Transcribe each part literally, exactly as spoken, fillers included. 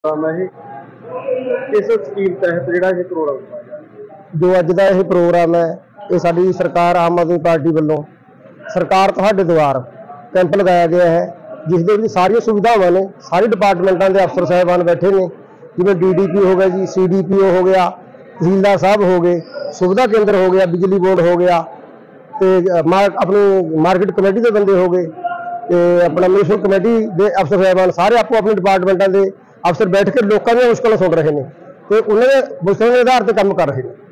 है किस स्कीम तहत जिहड़ा ये प्रोग्राम जो अज का यह प्रोग्राम है ये साडी सरकार आम आदमी पार्टी वालों सरकार तुहाडे द्वार कैंप लगाया गया है जिसके सारिया सुविधावां ने सारे डिपार्टमेंटों के अफसर साहिबान बैठे ने जिवें डी डी पी हो गया जी सी डी पी ओ हो गया तहसीलदार साहब हो गए सुविधा केंद्र हो गया बिजली बोर्ड हो गया तो मार अपनी मार्केट कमेटी के बंदे हो गए तो अपना म्यूनसिपल कमेटी के अफसर साहिबान सारे आपो अपने डिपार्टमेंटों के अफसर बैठ के लोगों की मुश्किल सुन रहे हैं तो उन्होंने मुश्किलों के आधार पर काम कर रहे हैं।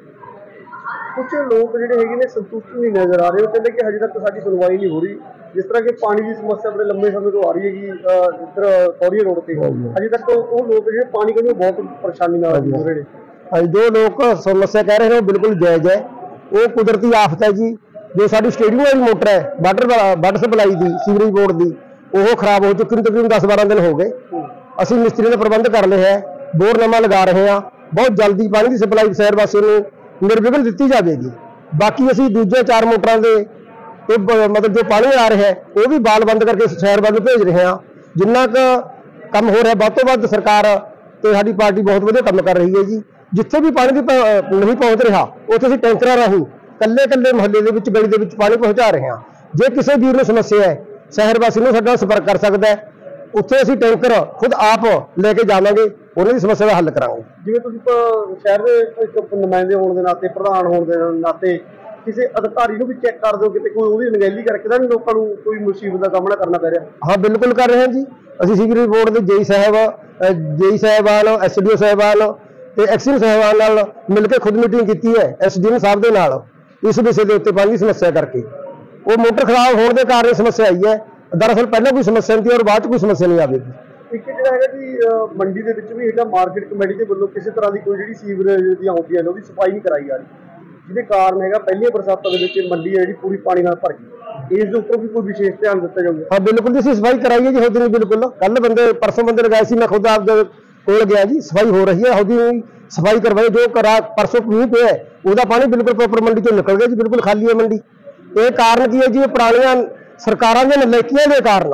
कुछ लोग जो है संतुष्ट नहीं नजर आ रहे, वो कहते कि हजे तक साडी सुनवाई नहीं हो रही। जिस तरह की पानी की समस्या बड़े लंबे समय तो आ रही है कि इधर कौड़िया रोड पर हजे तक तो वो लोग जो पानी को बहुत परेशानी ना हो रहे हैं। जो लोग समस्या कह रहे हैं वो बिल्कुल जायज़ है। वो कुदरती आफत है जी। जो साडी स्टेडियम वाली मोटर है वाटर वाटर सप्लाई की सीवरेज बोर्ड की वो खराब हो चुकी तकरीबन दस बारह दिन हो गए। असी मिस्त्री ने प्रबंध कर लिया है, बोर नवा लगा रहे हैं, बहुत जल्दी पानी की सप्लाई शहर वासियों को निर्विघन दी जाएगी। बाकी असी दूजे चार मोटर के तो मतलब जो पानी आ रहा है वो भी बाल बंद करके शहर वाल भेज रहे हैं। जिन्ना क कम हो रहा है वध तो वध सरकार तो साडी पार्टी बहुत वधिया काम कर रही है जी। जिथे भी पानी की नहीं पहुँच रहा उत्थे असीं टैंकरां राहीं कल्ले कल्ले मुहल्ले के गली के पानी पहुँचा रहे हैं। जे किसी वीर को समस्या है शहर वासी ने साडे नाल संपर्क कर सकता है, उत्थे असीं टैंकर खुद आप लेके जावांगे, उन्हां दी समस्या का हल करांगे। जिवें तुसीं शहर के एक नुमाइंदे होने के नाते प्रधान होने के नाते किसी अधिकारी को भी चेक कर दो कि कोई उहदी नगैली करके तां लोकां नूं कोई मुसीबत का सामना करना पै रहा। हाँ बिल्कुल कर रहे हैं जी। असीं सीवरेज बोर्ड के जेई साहब जेई साहबान एस डी ओ साहबान ते एक्सीएम साहबान नाल मिल के खुद मीटिंग की है एस डी एम साहब के नाल इस विषय के उत्ते पानी की समस्या करके वो मोटर खराब होने के कारण समस्या आई है। दरअसल पहले कोई समस्या नहीं थी और बाद कोई समस्या नहीं आएगी। एक जो है कि मंडी के भी है मार्केट कमेटी के वालों किसी तरह की कोई जी सीवरेज दी आउंदी है उसकी सफाई नहीं कराई जा रही, जिसके कारण है पहले बरसातों के मंडी है जी पूरी पानी नाल भर गई। इस उपर भी कोई विशेष ध्यान दिता जाऊगा। हाँ बिल्कुल जी सफाई कराई है जी होदी नहीं बिल्कुल। कल बंदे परसों बंदे लगाए सी, मैं खुद आप कोल गया जी, सफाई हो रही है, होदी सफाई करवाई। जो करा परसों मीह पे है वह पानी बिल्कुल प्रॉपर मंडी चो निकल गया जी, बिल्कुल खाली है मंडी। ये कारण की है जी पुरानियां सरकारों के नलैकियों के कारण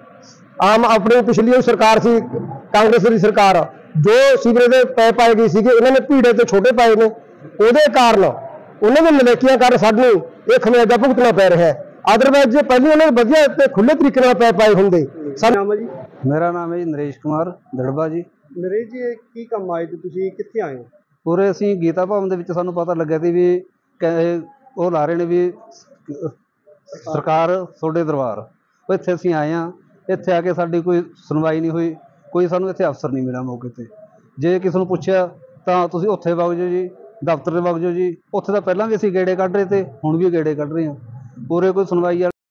आम अपनी पिछली सरकार सी कांग्रेस की सरकार जो सीवरेज के पैप पाए गए थे इन्होंने भीड़े तो छोटे पाए ने वो कारण उन्होंने नलैकियां कारण सानू ये खमियाजा भुगतना पै रहा है। अदरवाइज जो पहले उन्होंने वधिया खुले तरीके पैप पाए होंगे। मेरा नाम है जी नरेश कुमार दड़बा जी। नरेश जी की काम आए थे, तुसीं कित्थे आए हो? पूरे असीं गीता भवन दे विच सानूं पता लग्या सी भी वो ला रहे ने भी सरकार तुहाडे दरबार इत्थे असीं आए हाँ। इत्थे आके साडी कोई सुनवाई नहीं हुई, कोई सानूं इत्थे अफसर नहीं मिला मौके ते। जे किसी नूं पुछया तां तुसीं उत्थे वग जाओ जी, दफ्तर ते वग जाओ जी। उत्थे तां पहलां भी असीं गेड़े कढ रहे थे, हुण भी गेड़े कढ रहे हैं, पूरे कोई सुनवाई